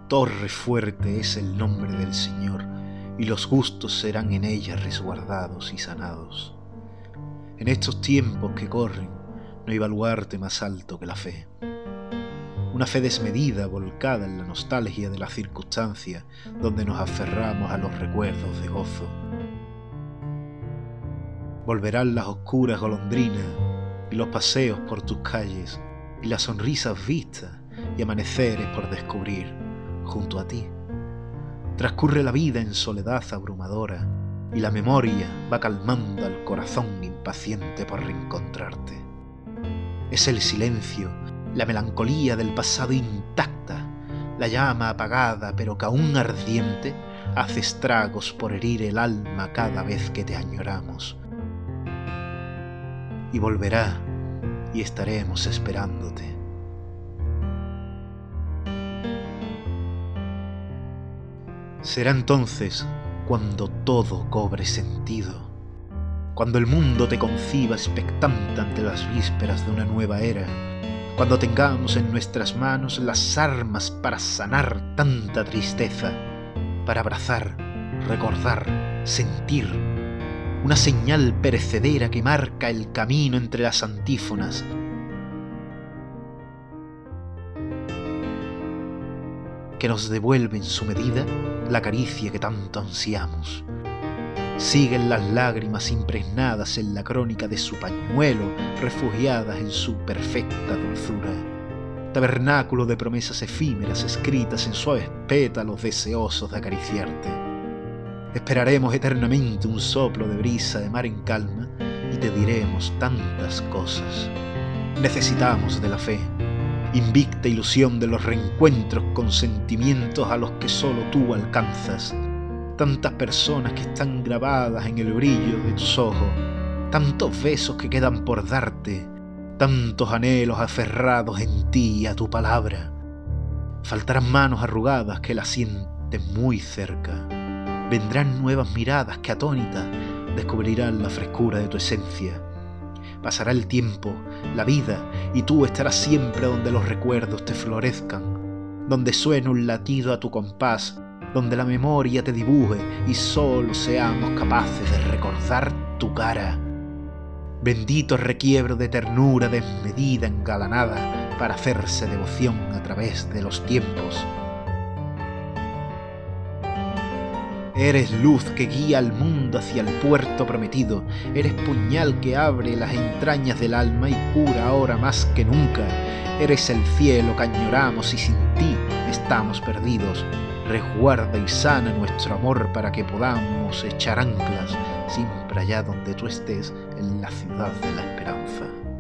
Torre fuerte es el nombre del Señor, y los justos serán en ella resguardados y sanados. En estos tiempos que corren, no hay baluarte más alto que la fe. Una fe desmedida, volcada en la nostalgia de las circunstancias, donde nos aferramos a los recuerdos de gozo. Volverán las oscuras golondrinas y los paseos por tus calles, y las sonrisas vistas y amaneceres por descubrir junto a ti. Transcurre la vida en soledad abrumadora, y la memoria va calmando al corazón impaciente por reencontrarte. Es el silencio, la melancolía del pasado intacta, la llama apagada pero que aún ardiente hace estragos por herir el alma cada vez que te añoramos. Y volverá, y estaremos esperándote. Será entonces cuando todo cobre sentido, cuando el mundo te conciba expectante ante las vísperas de una nueva era, cuando tengamos en nuestras manos las armas para sanar tanta tristeza, para abrazar, recordar, sentir, una señal perecedera que marca el camino entre las antífonas, que nos devuelve en su medida la caricia que tanto ansiamos. Siguen las lágrimas impregnadas en la crónica de su pañuelo, refugiadas en su perfecta dulzura. Tabernáculo de promesas efímeras escritas en suaves pétalos deseosos de acariciarte. Esperaremos eternamente un soplo de brisa de mar en calma y te diremos tantas cosas. Necesitamos de la fe, invicta ilusión de los reencuentros con sentimientos a los que solo tú alcanzas. Tantas personas que están grabadas en el brillo de tus ojos, tantos besos que quedan por darte, tantos anhelos aferrados en ti y a tu palabra. Faltarán manos arrugadas que la sienten muy cerca. Vendrán nuevas miradas que atónitas descubrirán la frescura de tu esencia. Pasará el tiempo, la vida, y tú estarás siempre donde los recuerdos te florezcan, donde suene un latido a tu compás, donde la memoria te dibuje y solo seamos capaces de recordar tu cara. Bendito requiebro de ternura desmedida engalanada para hacerse devoción a través de los tiempos. Eres luz que guía al mundo hacia el puerto prometido, eres puñal que abre las entrañas del alma y cura ahora más que nunca. Eres el cielo que añoramos y sin ti estamos perdidos. Resguarda y sana nuestro amor para que podamos echar anclas siempre allá donde tú estés, en la ciudad de la esperanza.